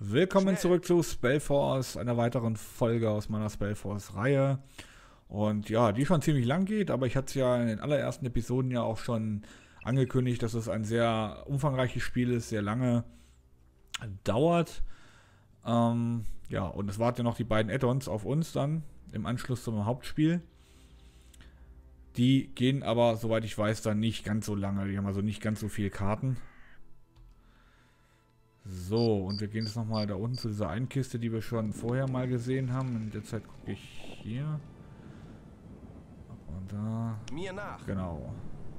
Willkommen zurück zu Spellforce, einer weiteren Folge aus meiner Spellforce-Reihe. Und ja, die schon ziemlich lang geht, aber ich hatte es ja in den allerersten Episoden ja auch schon angekündigt, dass es ein sehr umfangreiches Spiel ist, sehr lange dauert. Ja, und es warten ja noch die beiden Add-ons auf uns dann im Anschluss zum Hauptspiel. Die gehen aber, soweit ich weiß, dann nicht ganz so lange. Die haben also nicht ganz so viele Karten. So, und wir gehen jetzt nochmal da unten zu dieser einen Kiste, die wir schon vorher mal gesehen haben. In der Zeit gucke ich hier. Und da. Mir nach. Genau.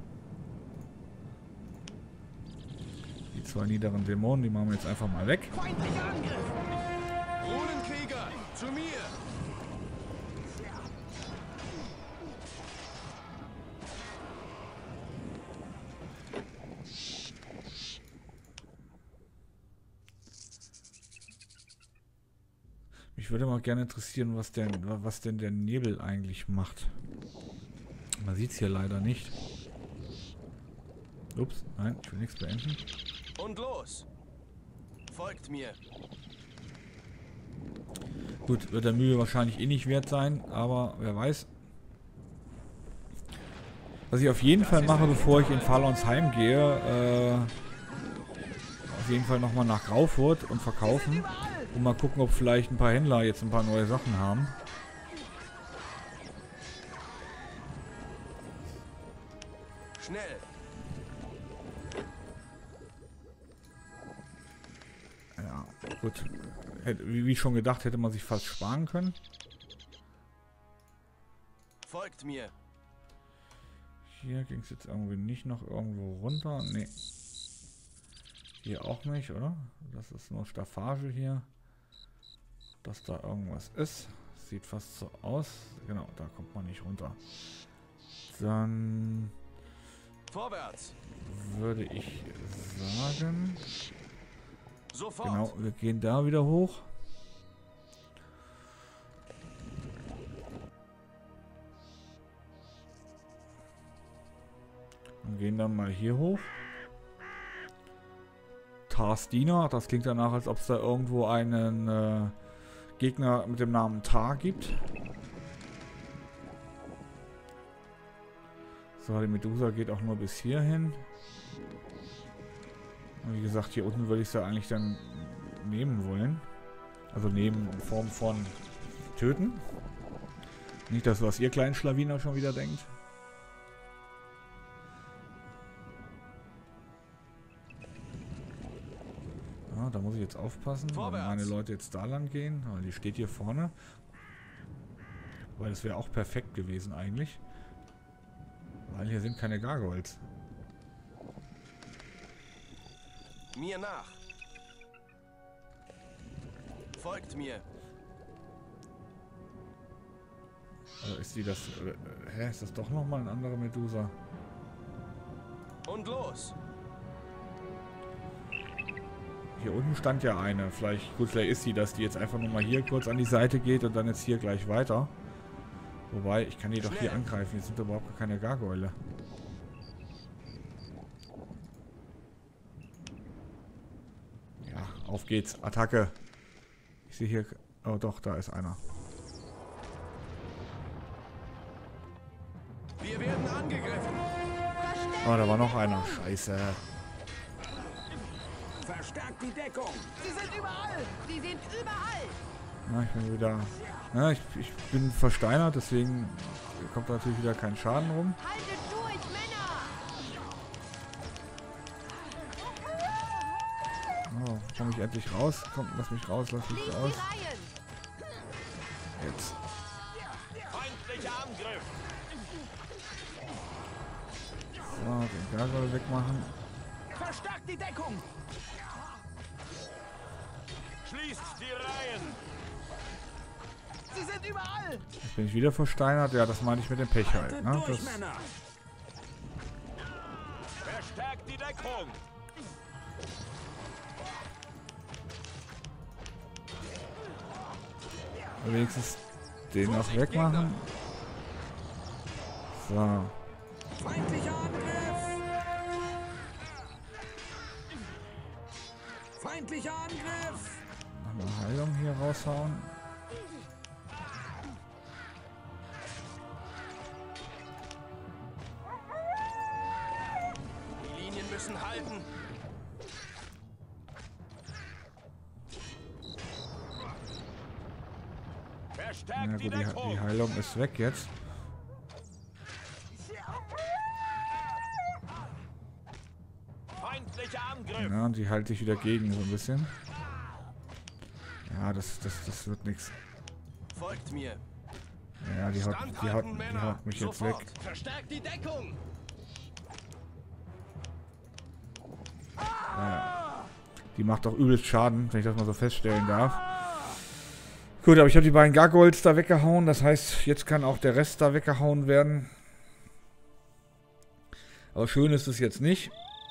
Die zwei niederen Dämonen, die machen wir jetzt einfach mal weg. Feindlicher Angriff! Runenkrieger, zu mir! Mich würde mal gerne interessieren, was denn der Nebel eigentlich macht. Man sieht es hier leider nicht. Ups, nein, ich will nichts beenden. Und los! Folgt mir! Gut, wird der Mühe wahrscheinlich eh nicht wert sein, aber wer weiß. Was ich auf jeden Fall mache, bevor ich in Farlons Heim gehe, auf jeden Fall nochmal nach Graufurt und verkaufen. Und mal gucken, ob vielleicht ein paar Händler jetzt ein paar neue Sachen haben. Schnell! Ja, gut. Wie schon gedacht, hätte man sich fast sparen können. Folgt mir! Hier ging es jetzt irgendwie nicht noch irgendwo runter. Nee. Hier auch nicht, oder? Das ist nur Staffage hier. Dass da irgendwas ist. Sieht fast so aus. Genau, da kommt man nicht runter. Dann Vorwärts! würde ich sagen... Sofort! Genau, wir gehen da wieder hoch. Und gehen dann mal hier hoch. Tarsdiener, das klingt danach, als ob es da irgendwo einen Gegner mit dem Namen Tar gibt. So, die Medusa geht auch nur bis hierhin. Und wie gesagt, hier unten würde ich sie eigentlich dann nehmen wollen. Also nehmen in Form von töten. Nicht das, was ihr kleinen Schlawiner schon wieder denkt. Ja, da muss ich jetzt aufpassen, wenn meine Leute jetzt da lang gehen, weil die steht hier vorne. Weil das wäre auch perfekt gewesen eigentlich. Weil hier sind keine Gargoyles. Mir nach! Folgt mir! Also ist die das... hä? Ist das doch nochmal eine andere Medusa? Und los! Hier unten stand ja eine. Vielleicht ist sie, dass die jetzt einfach nur mal hier kurz an die Seite geht und dann jetzt hier gleich weiter. Wobei, ich kann die doch hier angreifen. Hier sind überhaupt gar keine Gargoyle. Ja, auf geht's. Attacke. Ich sehe hier... Oh doch, da ist einer. Wir werden angegriffen! Oh, da war noch einer. Scheiße. Verstärkt die Deckung! Sie sind überall! Sie sind überall! Na, ich bin wieder... Ja, ich bin versteinert, deswegen kommt da natürlich wieder kein Schaden rum. Haltet durch, Männer! Oh, komme ich endlich raus? Komm, lass mich raus, lass mich Schließt raus. die Reihen! Jetzt. Feindlicher Angriff! So, den Gargoyle wegmachen. Verstärkt die Deckung! Schließt die Reihen! Sie sind überall! Jetzt bin ich wieder versteinert. Ja, das meine ich mit dem Pech halt. Ne? Das, Männer! Verstärkt die Deckung! wenigstens den noch wegmachen. So. Feindlicher Angriff! Feindlicher Angriff! eine Heilung hier raushauen. Die Linien müssen halten. Ja Verstärkt gut, die Deckung. die Heilung ist weg jetzt. Feindlicher Angriff. Ja, und die hält sich wieder gegen so ein bisschen. Ja, das wird nichts. Folgt mir. Ja, die haut Standhalten, Männer. mich jetzt Sofort. weg. Verstärkt die Deckung. Die macht auch übelst Schaden, wenn ich das mal so feststellen darf. Gut, aber ich habe die beiden Gargoyles da weggehauen. Das heißt, jetzt kann auch der Rest da weggehauen werden. Aber schön ist es jetzt nicht.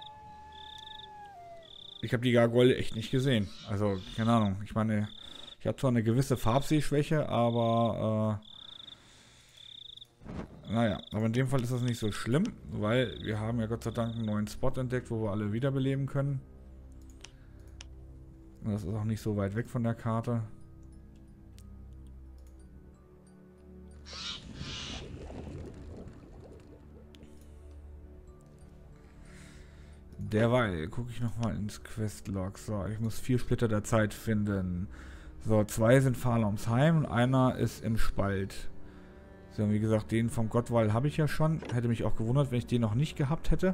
Ich habe die Gargoyle echt nicht gesehen. Also, keine Ahnung. Ich meine, ich habe zwar eine gewisse Farbsehschwäche, aber naja, aber in dem Fall ist das nicht so schlimm, weil wir haben ja Gott sei Dank einen neuen Spot entdeckt, wo wir alle wiederbeleben können. Und das ist auch nicht so weit weg von der Karte. Derweil gucke ich nochmal ins Questlog. So, ich muss 4 Splitter der Zeit finden. So, 2 sind Farlamsheim und einer ist im Spalt. So, wie gesagt, den vom Gottwall habe ich ja schon. Hätte mich auch gewundert, wenn ich den noch nicht gehabt hätte.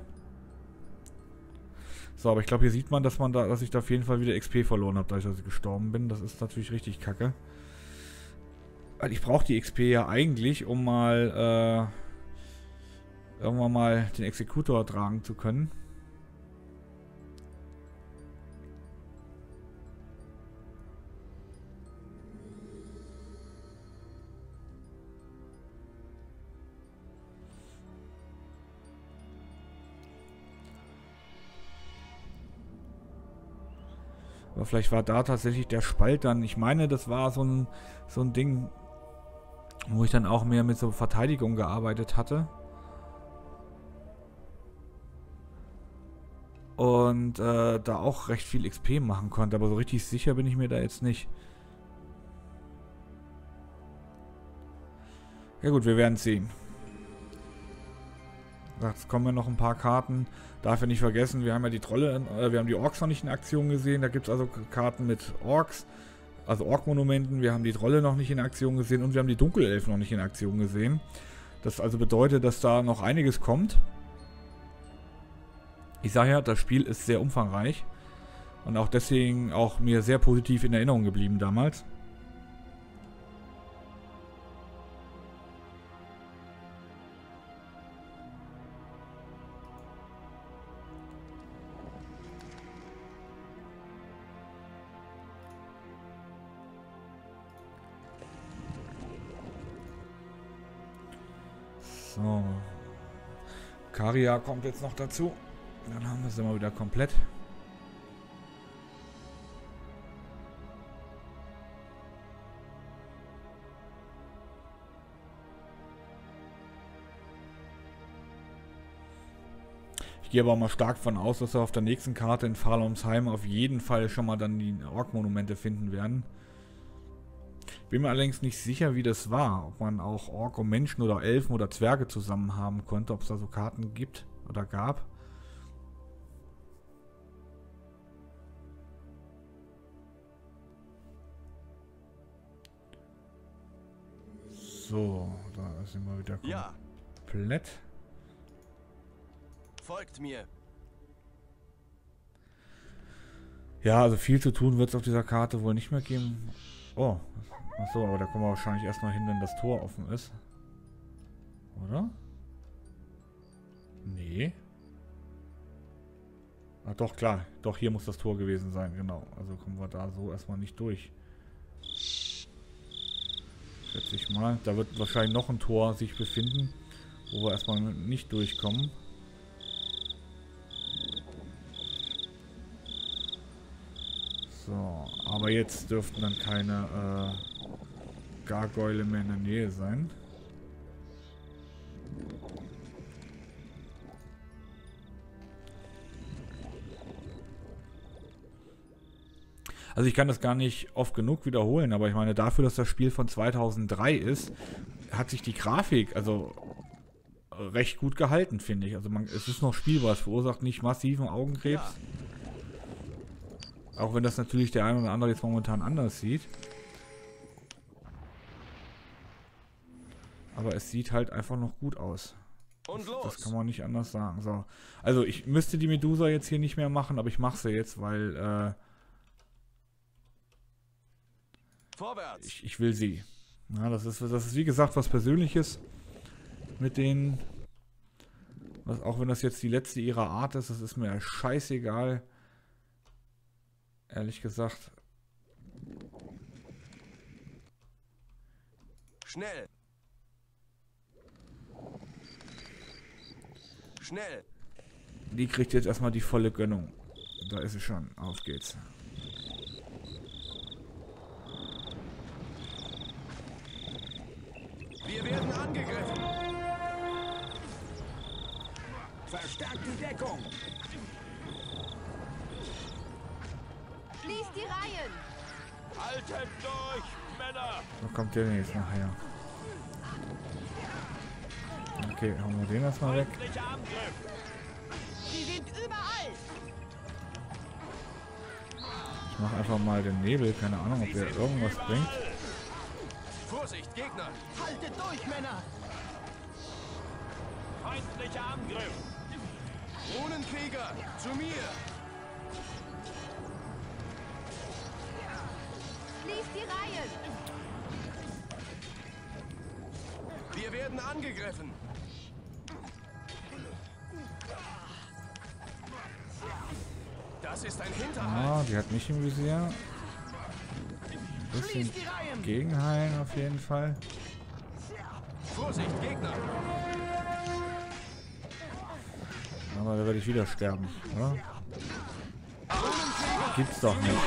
So, aber ich glaube, hier sieht man, dass ich da auf jeden Fall wieder XP verloren habe, dadurch, dass ich gestorben bin. Das ist natürlich richtig kacke. Weil ich brauche die XP ja eigentlich, um mal irgendwann mal den Exekutor tragen zu können. Aber vielleicht war da tatsächlich der Spalt dann. Ich meine, das war so ein Ding, wo ich dann auch mehr mit so Verteidigung gearbeitet hatte. Und da auch recht viel XP machen konnte. Aber so richtig sicher bin ich mir da jetzt nicht. Ja gut, wir werden es sehen. Jetzt kommen ja noch ein paar Karten. Darf ja nicht vergessen, wir haben ja die Trolle, wir haben die Orks noch nicht in Aktion gesehen. Da gibt es also Karten mit Orks, also Ork-Monumenten. Wir haben die Trolle noch nicht in Aktion gesehen und wir haben die Dunkelelfen noch nicht in Aktion gesehen. Das also bedeutet, dass da noch einiges kommt. Ich sage ja, das Spiel ist sehr umfangreich und auch deswegen auch mir sehr positiv in Erinnerung geblieben damals. So. Karia kommt jetzt noch dazu. Dann haben wir es immer wieder komplett. Ich gehe aber auch mal stark von aus, dass wir auf der nächsten Karte in Farlamsheim auf jeden Fall schon mal dann die Ork-Monumente finden werden. Bin mir allerdings nicht sicher, wie das war. Ob man auch Ork und Menschen oder Elfen oder Zwerge zusammen haben konnte. Ob es da so Karten gibt oder gab. So, da sind wir wieder Ja, komplett. folgt mir. Ja, also viel zu tun wird es auf dieser Karte wohl nicht mehr geben. Oh, achso, aber da kommen wir wahrscheinlich erst mal hin, wenn das Tor offen ist. Oder? Nee. Ah, doch, klar. Doch, hier muss das Tor gewesen sein, genau. Also kommen wir da so erstmal nicht durch. Schätze ich mal. Da wird wahrscheinlich noch ein Tor sich befinden, wo wir erstmal nicht durchkommen. So, aber jetzt dürften dann keine Gargoyle mehr in der Nähe sein. Also ich kann das gar nicht oft genug wiederholen, aber ich meine, dafür, dass das Spiel von 2003 ist, hat sich die Grafik also recht gut gehalten, finde ich. Also es ist noch spielbar, es verursacht nicht massiven Augenkrebs. Ja. Auch wenn das natürlich der eine oder andere jetzt momentan anders sieht. Aber es sieht halt einfach noch gut aus. Und los. Das kann man nicht anders sagen. So. Also ich müsste die Medusa jetzt hier nicht mehr machen, aber ich mache sie jetzt, weil Vorwärts. ich will sie. Ja, das ist wie gesagt was Persönliches mit denen. Auch wenn das jetzt die letzte ihrer Art ist, das ist mir scheißegal. Ehrlich gesagt. Schnell. Schnell. Die kriegt jetzt erstmal die volle Gönnung. Da ist sie schon. Auf geht's. Wir werden angegriffen. Verstärkt die Deckung. Schließt die Reihen. Haltet durch, Männer. Wo kommt der denn jetzt nachher? Okay, hauen wir den erstmal weg. Feindlicher Angriff. Sie sind überall. Ich mache einfach mal den Nebel. Keine Ahnung, ob der irgendwas bringt. Vorsicht, Gegner. Haltet durch, Männer. Feindlicher Angriff. Runenkrieger, zu mir. Schließt die Reihen. Wir werden angegriffen. Das ist ein Hinterhalt. Ah, die hat mich im Visier. Ein bisschen Schließt die Reihen. gegenheilen auf jeden Fall. Vorsicht, Gegner. Aber da werde ich wieder sterben, oder? Gibt's doch nicht.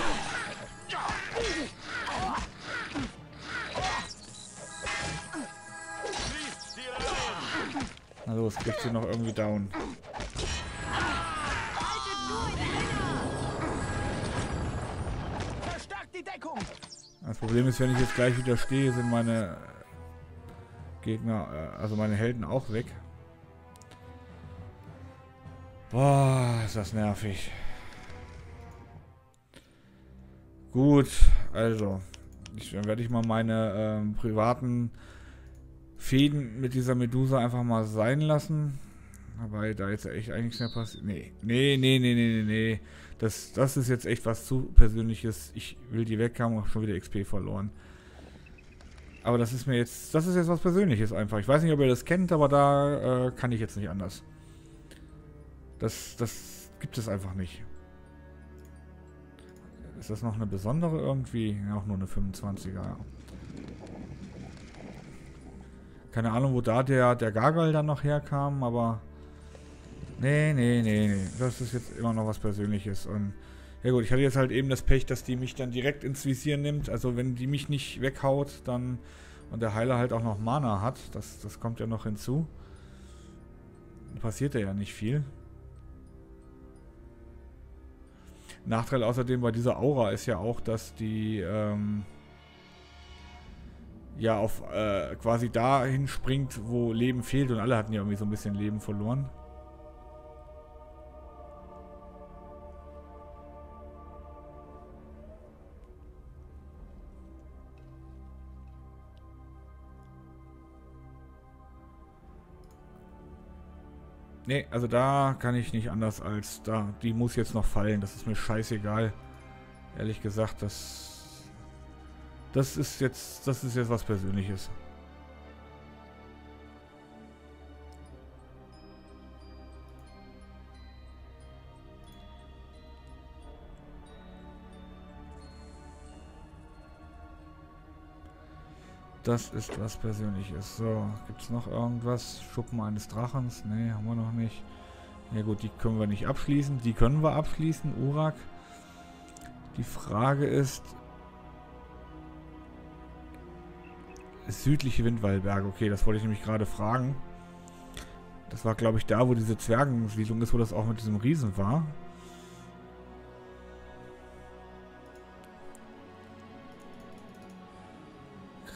Schließt die Reihen. Na los, kriegt sie noch irgendwie down. Haltet durch, Männer. Verstärkt die Deckung. Das Problem ist, wenn ich jetzt gleich wieder stehe, sind meine Gegner, also meine Helden auch weg. Boah, ist das nervig. Gut, also. Dann werde ich mal meine privaten Fäden mit dieser Medusa einfach mal sein lassen. Wobei da jetzt echt eigentlich nichts mehr passiert. Nee. Das ist jetzt echt was zu Persönliches. Ich will die weg haben und schon wieder XP verloren. Aber das ist jetzt was Persönliches einfach. Ich weiß nicht, ob ihr das kennt, aber da kann ich jetzt nicht anders. Das gibt es einfach nicht. Ist das noch eine besondere irgendwie? Ja, auch nur eine 25er. Keine Ahnung, wo da der Gargoyle dann noch herkam, aber... Nee. Das ist jetzt immer noch was Persönliches. Und ja gut, ich hatte jetzt halt eben das Pech, dass die mich dann direkt ins Visier nimmt. Also wenn die mich nicht weghaut, dann... Und der Heiler halt auch noch Mana hat. Das kommt ja noch hinzu. Dann passiert ja nicht viel. Nachteil außerdem bei dieser Aura ist ja auch, dass die ja auf quasi dahin springt, wo Leben fehlt, und alle hatten ja irgendwie so ein bisschen Leben verloren. Nee, also da kann ich nicht anders als da. Die muss jetzt noch fallen. Das ist mir scheißegal. Ehrlich gesagt, das ist jetzt was Persönliches. Das ist was Persönliches. So, gibt es noch irgendwas? Schuppen eines Drachens? Ne, haben wir noch nicht. Ja gut, die können wir nicht abschließen. Die können wir abschließen, Urak. Die Frage ist... Südliche Windwallberge. Okay, das wollte ich nämlich gerade fragen. Das war, glaube ich, da, wo diese Zwergensiedlung ist, wo das auch mit diesem Riesen war.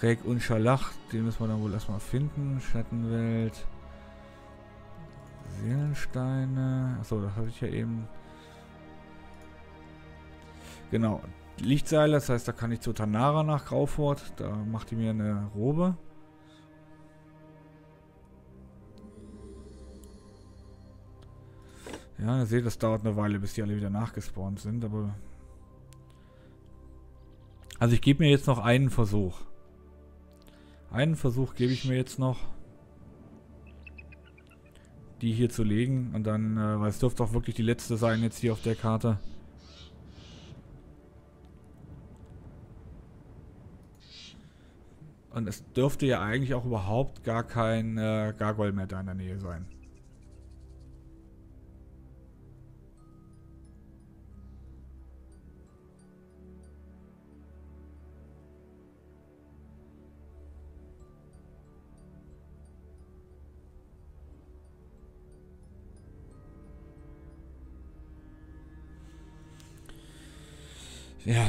Dreck und Scharlach, den müssen wir dann wohl erstmal finden. Schattenwelt. Seelensteine. Achso, das habe ich ja eben. Genau. Lichtseile, das heißt, da kann ich zu Tanara nach Graufort. Da macht die mir eine Robe. Ja, ihr seht, das dauert eine Weile, bis die alle wieder nachgespawnt sind, aber... Also ich gebe mir jetzt noch einen Versuch. Einen Versuch gebe ich mir jetzt noch, die hier zu legen. Und dann, weil es dürfte auch wirklich die letzte sein jetzt hier auf der Karte. Und es dürfte ja eigentlich auch überhaupt gar kein Gargoyle mehr da in der Nähe sein. Ja.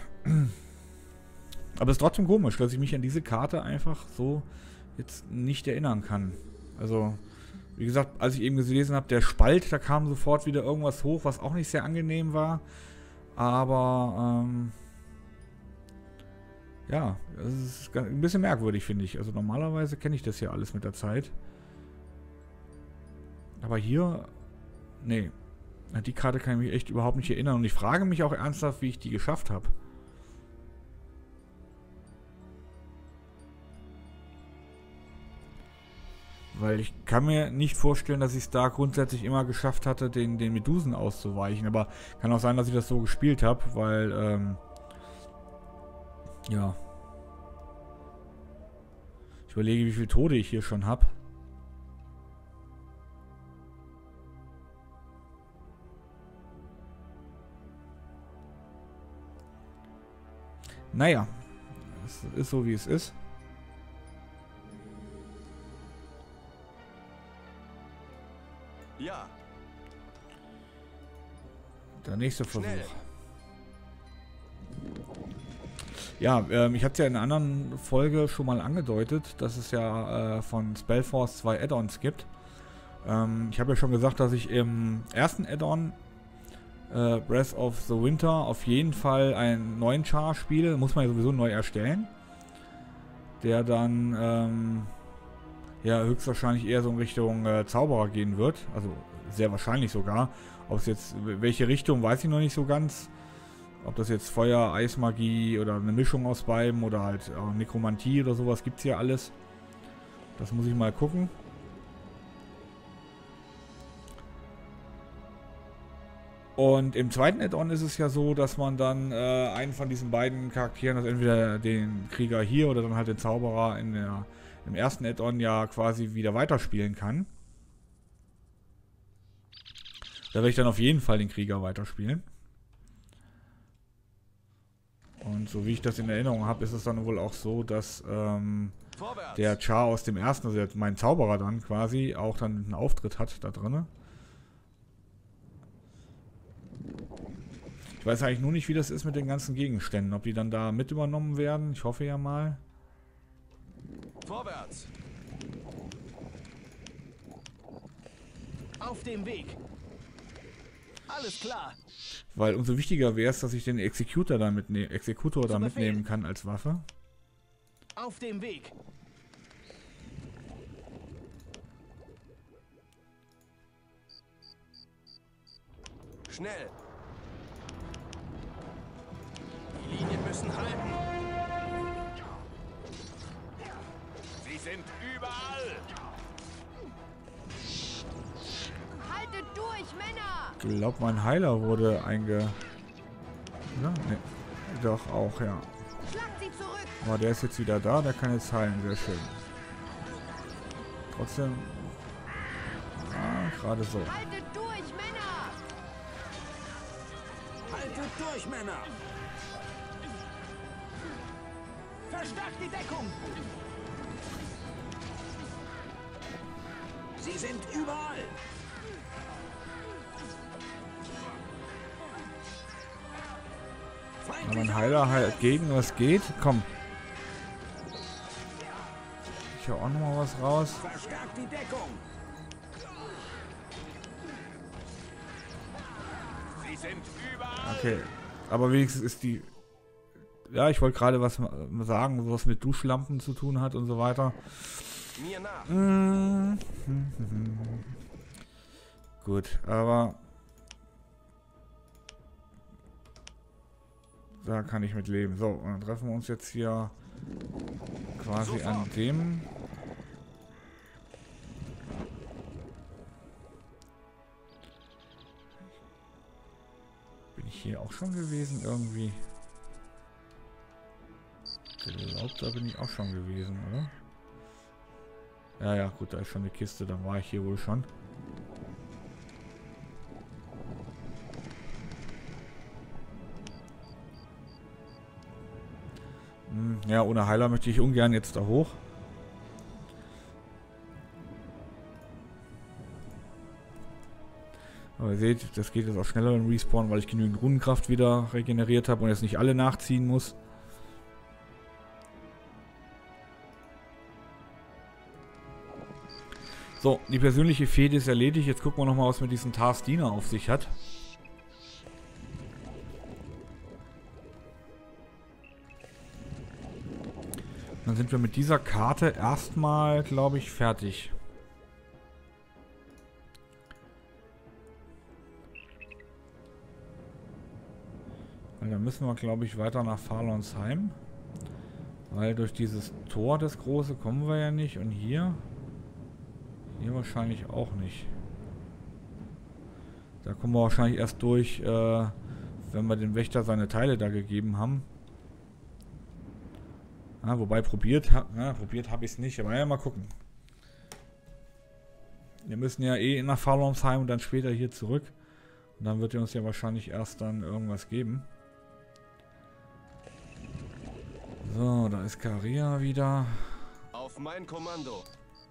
Aber es ist trotzdem komisch, dass ich mich an diese Karte einfach so jetzt nicht erinnern kann. Also, wie gesagt, als ich eben gelesen habe, der Spalt, da kam sofort wieder irgendwas hoch, was auch nicht sehr angenehm war. Aber, ja, es ist ein bisschen merkwürdig, finde ich. Also normalerweise kenne ich das ja alles mit der Zeit. Aber hier, nee. An die Karte kann ich mich echt überhaupt nicht erinnern. Und ich frage mich auch ernsthaft, wie ich die geschafft habe. Weil ich kann mir nicht vorstellen, dass ich es da grundsätzlich immer geschafft hatte, den Medusen auszuweichen. Aber kann auch sein, dass ich das so gespielt habe, weil, ja. Ich überlege, wie viele Tode ich hier schon habe. Naja, es ist so, wie es ist. Ja. Der nächste Versuch. Schnell. Ja, ich hatte es ja in einer anderen Folge schon mal angedeutet, dass es ja von Spellforce 2 Add-ons gibt. Ich habe ja schon gesagt, dass ich im ersten Add-on Breath of the Winter auf jeden Fall einen neuen Char spiele. Muss man ja sowieso neu erstellen. Der dann ja höchstwahrscheinlich eher so in Richtung Zauberer gehen wird. Also sehr wahrscheinlich sogar. Ob es jetzt, welche Richtung, weiß ich noch nicht so ganz. Ob das jetzt Feuer, Eismagie oder eine Mischung aus beiden oder halt auch Nekromantie oder sowas, gibt es ja alles. Das muss ich mal gucken. Und im zweiten Add-on ist es ja so, dass man dann einen von diesen beiden Charakteren, also entweder den Krieger hier oder dann halt den Zauberer im ersten Add-on ja quasi wieder weiterspielen kann. Da werde ich dann auf jeden Fall den Krieger weiterspielen. Und so wie ich das in Erinnerung habe, ist es dann wohl auch so, dass der Char aus dem ersten, also mein Zauberer dann quasi, auch dann einen Auftritt hat da drin. Ich weiß eigentlich nur nicht, wie das ist mit den ganzen Gegenständen. Ob die dann da mit übernommen werden. Ich hoffe ja mal. Vorwärts. Auf dem Weg. Alles klar. Weil umso wichtiger wäre es, dass ich den Executor da mitnehmen kann als Waffe. Auf dem Weg. Schnell. Die Linien müssen halten. Sie sind überall. Haltet durch, Männer! Ich glaube, mein Heiler wurde Ja, nee. Doch auch, ja. Schlagt sie zurück! Aber der ist jetzt wieder da, der kann jetzt heilen, sehr schön. Trotzdem. Gerade so. Haltet durch, Männer! Haltet durch, Männer. Verstärkt die Deckung. Sie sind überall. Wenn mein Heiler halt gegen was geht, komm. ich hier auch noch mal was raus. Verstärkt die Deckung. Sie sind überall. Okay, aber wenigstens ist die... Ja, ich wollte gerade was sagen, was mit Duschlampen zu tun hat und so weiter. Mir nach. Gut, aber... Da kann ich mit leben. So, und dann treffen wir uns jetzt hier quasi an dem... Bin ich hier auch schon gewesen irgendwie? Ich glaube, da bin ich auch schon gewesen, oder? Ja, ja, gut, da ist schon eine Kiste, dann war ich hier wohl schon. Ja, ohne Heiler möchte ich ungern jetzt da hoch. Aber ihr seht, das geht jetzt auch schneller im Respawn, weil ich genügend Runenkraft wieder regeneriert habe und jetzt nicht alle nachziehen muss. So, die persönliche Fehde ist erledigt. Jetzt gucken wir nochmal, was mit diesem Tars Diener auf sich hat. Dann sind wir mit dieser Karte erstmal, glaube ich, fertig. Weil dann müssen wir, glaube ich, weiter nach Farlonsheim. Weil durch dieses Tor, das große, kommen wir ja nicht. Und hier... Hier wahrscheinlich auch nicht. Da kommen wir wahrscheinlich erst durch, wenn wir dem Wächter seine Teile da gegeben haben. Ja, wobei probiert habe ich es nicht, aber ja, mal gucken. Wir müssen ja eh nach Farlonsheim und dann später hier zurück. Und dann wird er uns ja wahrscheinlich erst dann irgendwas geben. So, da ist Caria wieder. Auf mein Kommando.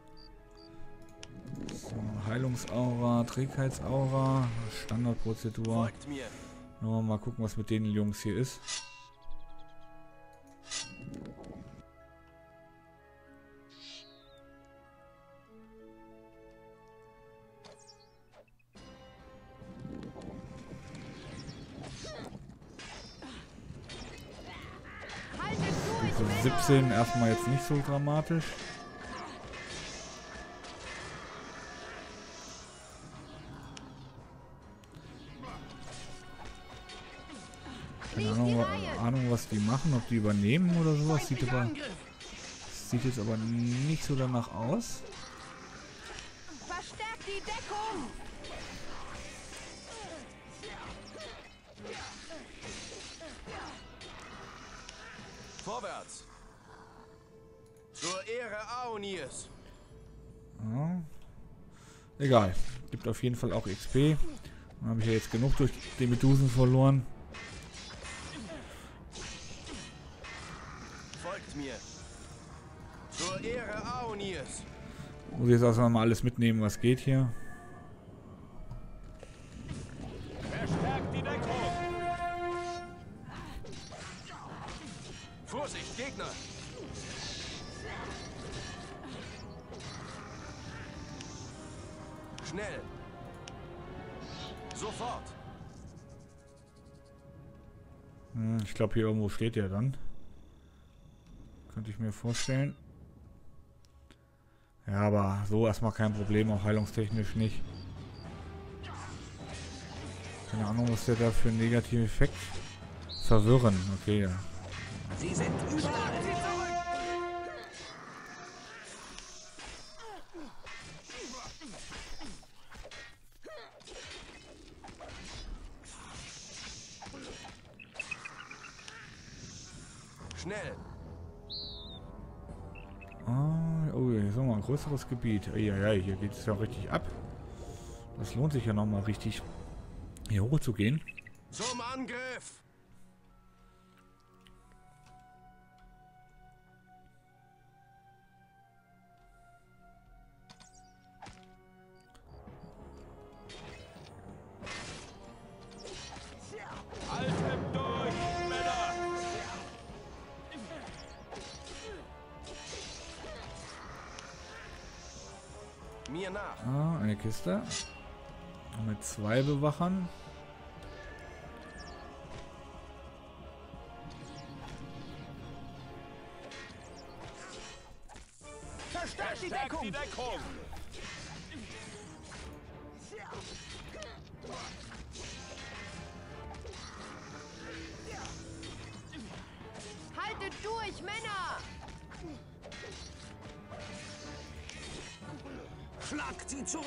So, Heilungsaura, Trägheitsaura, Standardprozedur. Folgt mir. Mal gucken, was mit den Jungs hier ist. Haltet durch, Also Männer! 17 erstmal jetzt nicht so dramatisch. Keine Ahnung, was die machen, ob die übernehmen oder sowas. Sieht jetzt aber nicht so danach aus. Verstärkt die Deckung! Vorwärts. Zur Ehre Aonirs. Ja. Egal. Gibt auf jeden Fall auch XP. Dann habe ich ja jetzt genug durch die Medusen verloren. Folgt mir. Zur Ehre Aonirs. Muss ich jetzt erstmal mal alles mitnehmen, was geht hier. Verstärkt die Deckung. Vorsicht, Gegner. Schnell. Sofort. Ich glaube, hier irgendwo steht der dann. Könnte ich mir vorstellen. Ja, aber so erstmal kein Problem, auch heilungstechnisch nicht. Keine Ahnung, was der da für einen negativen Effekt. Verwirren, okay. Ja. Sie sind überall. Schnell. Oh, hier ist nochmal ein größeres Gebiet. Ja, hier geht es ja richtig ab. Das lohnt sich ja nochmal richtig, hier hoch zu gehen. Zum Angriff. Haltet durch, Männer. Mir nach. Ah, eine Kiste. Mit 2 Bewachern. Verstärkt die Verstärkt Deckung! die Deckung! Haltet durch, Männer! Schlagt sie zurück!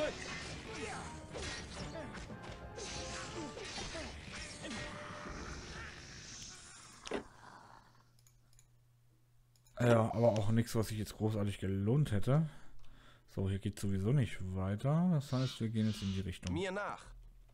Ja, aber auch nichts, was sich jetzt großartig gelohnt hätte. So, hier geht sowieso nicht weiter. Das heißt, wir gehen jetzt in die Richtung. Mir nach.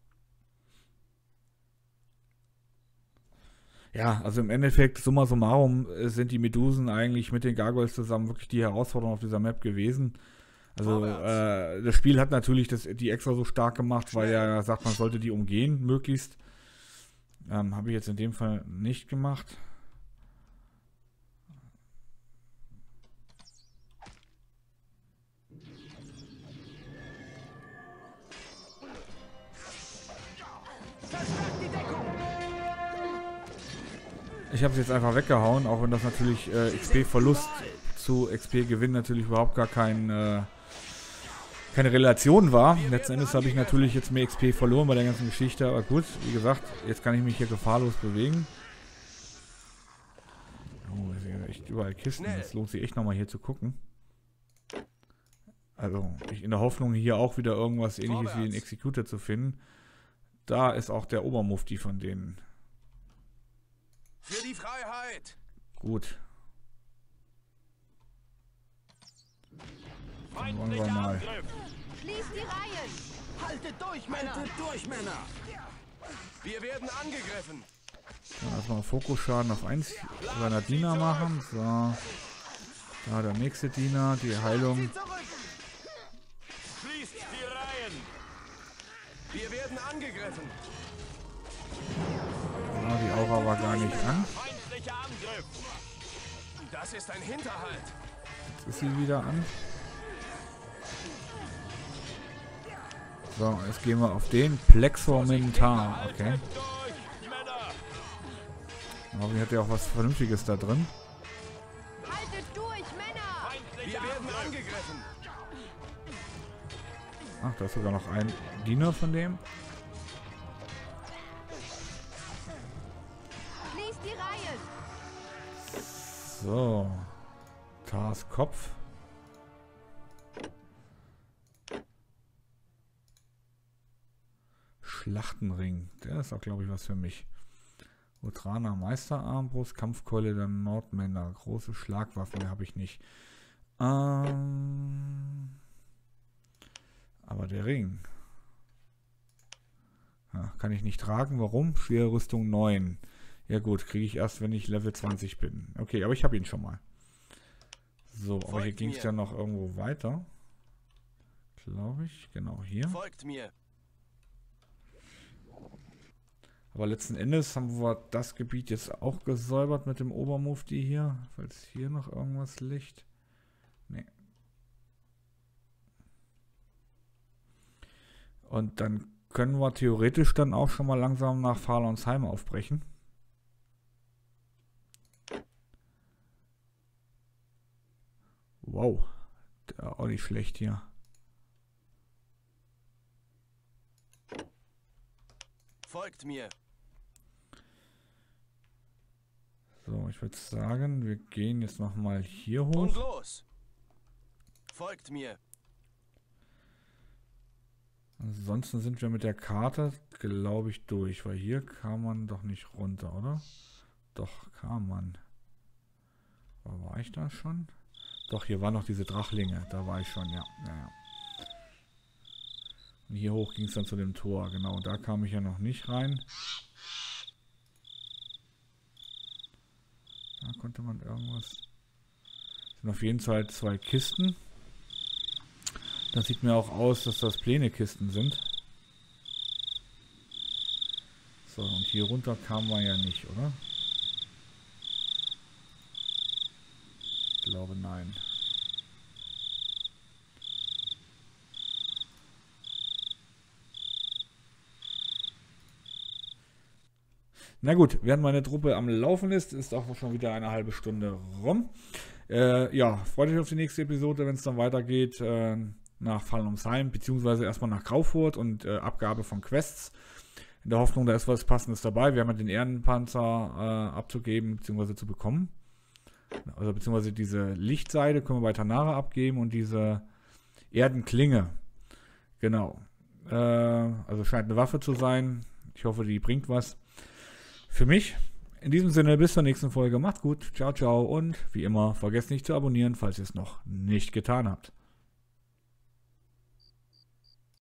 Ja, also im Endeffekt, summa summarum, sind die Medusen eigentlich mit den Gargoyles zusammen wirklich die Herausforderung auf dieser Map gewesen. Also das Spiel hat natürlich die extra so stark gemacht, weil er sagt, man sollte die umgehen, möglichst. Habe ich jetzt in dem Fall nicht gemacht. Verstärkt die Deckung! Ich habe es jetzt einfach weggehauen, auch wenn das natürlich XP-Verlust zu XP-Gewinn natürlich überhaupt gar keine Relation war. Letzten Endes habe ich natürlich jetzt mehr XP verloren bei der ganzen Geschichte, aber gut, wie gesagt, jetzt kann ich mich hier gefahrlos bewegen. Oh, das sind echt überall Kisten, es lohnt sich echt nochmal hier zu gucken. Also, in der Hoffnung, hier auch wieder irgendwas Ähnliches wie den Executor zu finden. Da ist auch der Obermufti von denen. Für die Freiheit. Gut. Dann wollen wir Feindlicher mal. Angriff! Schließt die Reihen! Haltet durch, Männer! Haltet durch, Männer! Wir werden angegriffen. Dann erstmal Fokusschaden auf 1 seiner Diener machen. So. Da der nächste Diener, die Heilung. Schließt die Reihen! Wir werden angegriffen. Ja, die Aura war gar nicht an. Feindlicher Angriff! Das ist ein Hinterhalt. Jetzt ist sie wieder an. So, jetzt gehen wir auf den Plexor Mentar. Okay. Durch, Männer! Aber hier hat ja auch was Vernünftiges da drin. Haltet durch, Männer! Wir Feindlicher werden Angriff! angegriffen. Ach, da ist sogar noch ein Diener von dem. Schließt die Reihen! So. Tars Kopf. Schlachtenring. Der ist auch, glaube ich, was für mich. Utrana Meisterarmbrust, Kampfkeule der Nordmänner. Große Schlagwaffen, mehr habe ich nicht. Aber der Ring. Ja, kann ich nicht tragen. Warum? Schwere Rüstung 9. Ja gut, kriege ich erst, wenn ich Level 20 bin. Okay, aber ich habe ihn schon mal. So, aber hier ging es ja noch irgendwo weiter. Glaube ich. Genau, hier. Folgt mir. Aber letzten Endes haben wir das Gebiet jetzt auch gesäubert mit dem Obermufti hier. Falls hier noch irgendwas liegt. Nee. Und dann können wir theoretisch dann auch schon mal langsam nach Farlonsheim aufbrechen. Wow. Der auch nicht schlecht hier. Folgt mir. So, ich würde sagen, wir gehen jetzt nochmal hier Und hoch. los. Folgt mir. Ansonsten sind wir mit der Karte, glaube ich, durch, weil hier kam man doch nicht runter, oder? Doch, kam man. Aber war ich da schon? Doch, hier waren noch diese Drachlinge, da war ich schon, ja. Ja. Und hier hoch ging es dann zu dem Tor, genau, da kam ich ja noch nicht rein. Da konnte man irgendwas... Das sind auf jeden Fall 2 Kisten. Das sieht mir auch aus, dass das Pläne-Kisten sind. So, und hier runter kamen wir ja nicht, oder? Ich glaube, nein. Na gut, während meine Truppe am Laufen ist auch schon wieder eine halbe Stunde rum. Ja, freut euch auf die nächste Episode, wenn es dann weitergeht nach Fallen ums Heim, beziehungsweise erstmal nach Graufurt und Abgabe von Quests. In der Hoffnung, da ist was Passendes dabei. Wir haben ja den Ehrenpanzer abzugeben, beziehungsweise zu bekommen. Also beziehungsweise diese Lichtseide können wir bei Tanara abgeben und diese Erdenklinge. Genau. Also scheint eine Waffe zu sein. Ich hoffe, die bringt was für mich. In diesem Sinne, bis zur nächsten Folge. Macht's gut. Ciao, ciao. Und wie immer, vergesst nicht zu abonnieren, falls ihr es noch nicht getan habt.